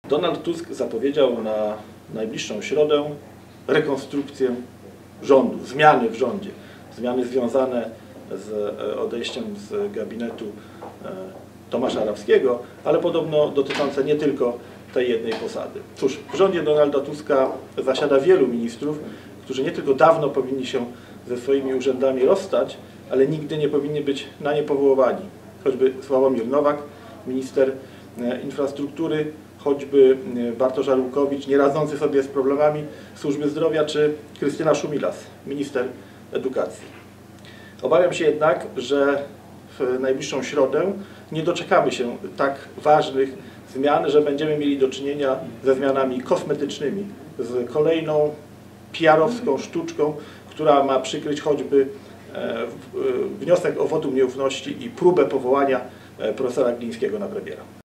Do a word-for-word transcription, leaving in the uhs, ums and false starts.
Donald Tusk zapowiedział na najbliższą środę rekonstrukcję rządu, zmiany w rządzie. Zmiany związane z odejściem z gabinetu Tomasza Arabskiego, ale podobno dotyczące nie tylko tej jednej posady. Cóż, w rządzie Donalda Tuska zasiada wielu ministrów, którzy nie tylko dawno powinni się ze swoimi urzędami rozstać, ale nigdy nie powinni być na nie powoływani. Choćby Sławomir Nowak, minister infrastruktury, choćby Bartosz Arłukowicz, nie radzący sobie z problemami służby zdrowia, czy Krystyna Szumilas, minister edukacji. Obawiam się jednak, że w najbliższą środę nie doczekamy się tak ważnych zmian, że będziemy mieli do czynienia ze zmianami kosmetycznymi, z kolejną P R-owską sztuczką, która ma przykryć choćby wniosek o wotum nieufności i próbę powołania profesora Glińskiego na premiera.